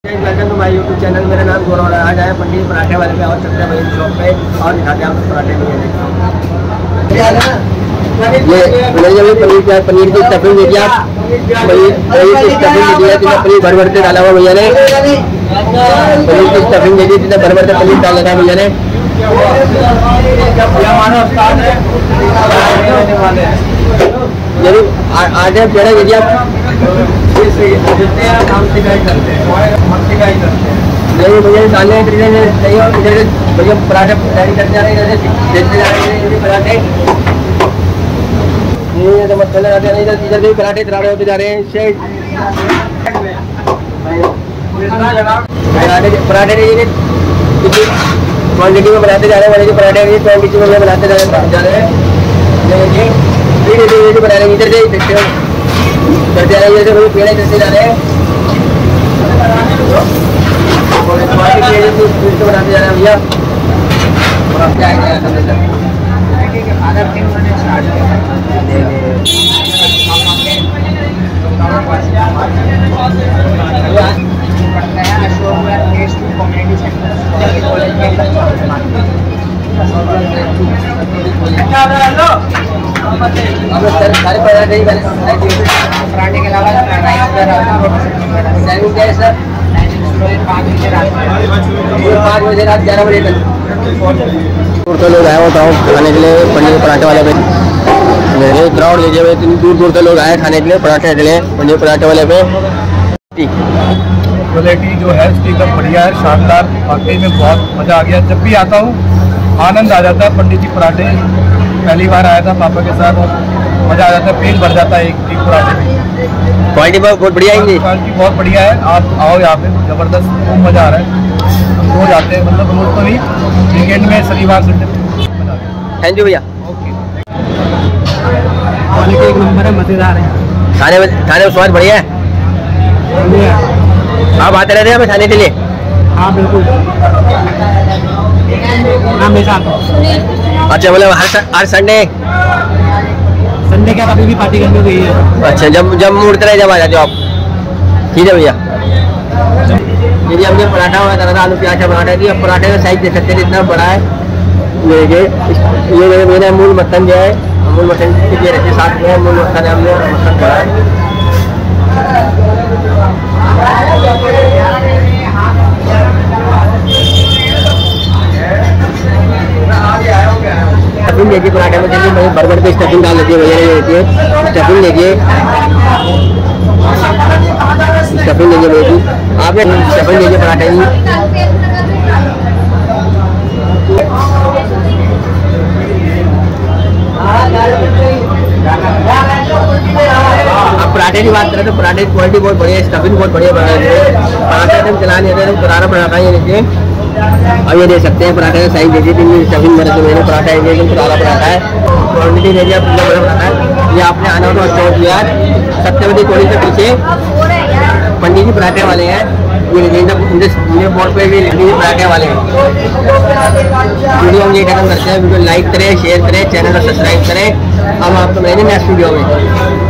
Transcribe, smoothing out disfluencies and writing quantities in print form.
Welcome to my YouTube channel. मेरा नाम गौरव है। आज आए पंडित पराठे वाले पे और चलते हैं भाई शॉप पे और दिखाते हैं आपको पराठे मिलेंगे। ये पनीर की स्टफिंग दे दिया, पनीर की स्टफिंग दे दिया, पनीर भर भर के डाला हुआ भैया ने। पनीर की स्टफिंग दे दी, भर भर के पनीर डाला था भैया ने। जरूर आटे पेड़ा दे दिया। नहीं भैया डालने भैया पराठे तैयारी करते जा रहे हैं पराठे। ये तो मत चले जाते हैं, इधर भी पराठे तराड़े होते जा रहे हैं। पराठे क्वान्टिटी में बनाते जा रहे हैं, बड़े पराठे क्वान्टिटी में बनाते जा रहे हैं। बना रहे इधर से करते जा रहे हैं, पेड़े करते जा रहे हैं, बनाते जा रहे हैं भैया। सारे पराठे पराठे के अलावा टाइमिंग क्या है सर? 5 बजे रात 11 बजे तक। तो लोग आए बताओ खाने के लिए पनीर पराठे वाले पे। मेरे क्राउड लीजिए भाई, इतनी दूर दूर से लोग आए खाने के लिए पराठे के लिए पनीर पराठे वाले पे। क्वालिटी जो है उसकी एकदम बढ़िया है, शानदार। वाकई में बहुत मज़ा आ गया। जब भी आता हूँ आनंद आ जाता है। पंडित जी पराठे पहली बार आया था पापा के साथ, मज़ा आ जाता है, पेट भर जाता है एक पराठे में। क्वालिटी बहुत बढ़िया है, क्वालिटी बहुत बढ़िया है। आप आओ यहाँ पे, ज़बरदस्त, खूब मज़ा आ रहा है। हम रोज आते हैं, मतलब रोज तो नहीं, वीकेंड में शनिवार संडे मज़ा आता है। थैंक यू भैया। ओके, क्वालिटी एक नंबर है, मज़ेदार है। खाने में स्वाद बढ़िया है। आप आते रहते हैं खाने के लिए? हाँ बिल्कुल, हमेशा। अच्छा, मतलब हर संडे क्या कभी भी पार्टी करने गई है? अच्छा, जब मुड़ते रहे जब आ जाते हो आप। ठीक है भैया। यदि हमने पराठा हुआ था, आलू प्याज का पराठा दिया। पराठे का साइज देख सकते हैं इतना बड़ा है। ये मेरा अमूल मक्खन जो है, अमूल मक्खन के रहते साथ में अमूल मक्खन है, हमने मक्खन बड़ा है। स्टफिंग देखिए पराठे में, देखिए मैं बर्गर पे स्टफिंग डाल देती है भैया ने। देखिए स्टफिंग देखिए, स्टफिंग देखिए भैया, आपने स्टफिंग देखिए पराठे की। अब पराठे की बात करें तो पराठे की क्वालिटी बहुत बढ़िया है, स्टफिंग बहुत बढ़िया बना है। पराठा एकदम चला नहीं रहता, करारा पराठा है। ये देखिए, अब ये देख सकते हैं पराठे का साइज देखिए, स्टफिंग मेरे तो मैंने पराठा है, एकदम करारा पराठा है। क्वान्टिटी देखिए आप, बड़ा पराठा है। ये आपने आना हो तो यार सत्यवती कॉलेज के पीछे पंडित जी पराठे वाले हैं। ये बोर्ड पे भी पंडित जी पराठे वाले हैं। वीडियो हम ये खत्म करते हैं। वीडियो लाइक करें, शेयर करें, चैनल को सब्सक्राइब करें। अब आपको मिलेंगे नेक्स्ट वीडियो में।